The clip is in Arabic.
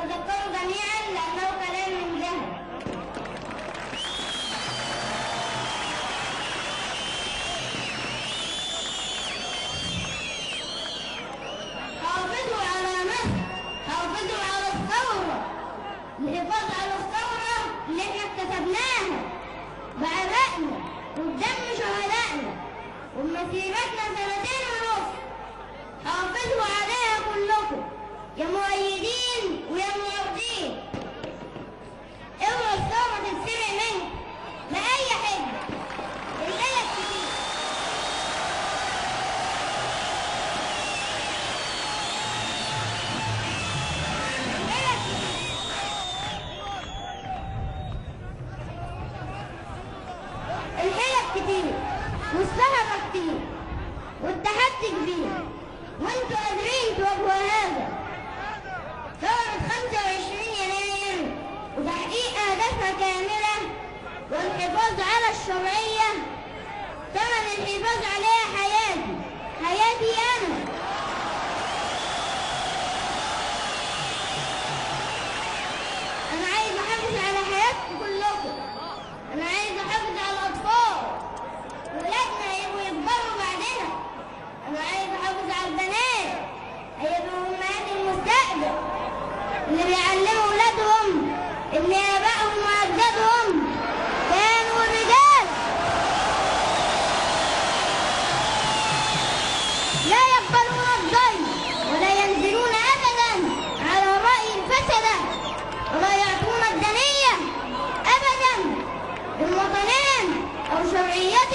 فتذكروا جميعا لأنه كلام من ذهب. حافظوا على مصر، حافظوا على الثورة، الحفاظ على الثورة اللي احنا اكتسبناها بعرقنا وبدم شهدائنا وبمسيرتنا 2.5 سنين. حافظوا عليها كلكم يا مؤيدين ويا معارضين. اوعوا الثورة تتسرق منكم بأي حجة. الحجج كتير. الحجج كتير والسهرة كتير والتحدي كبير، وانتوا قادرين تواجهوا هذا. ثورة 25 يناير وتحقيق أهدافها كاملة والحفاظ على الشرعية، ثمن الحفاظ عليها حياتي، حياتي أنا. أنا عايز أحافظ على حياتكم كلكم. أنا عايز أحافظ على الأطفال، ولادنا هيبقوا يكبروا بعدنا. أنا عايز أحافظ على البنات، هيبقوا أمهات المستقبل اللي بيعلموا ولادهم إن آبائهم وأجدادهم كانوا رجال لا يقبلون الظلم ولا ينزلون أبدا على رأي الفسدة ولا يعطون الدنية أبدا للوطنين أو شرعيتهم.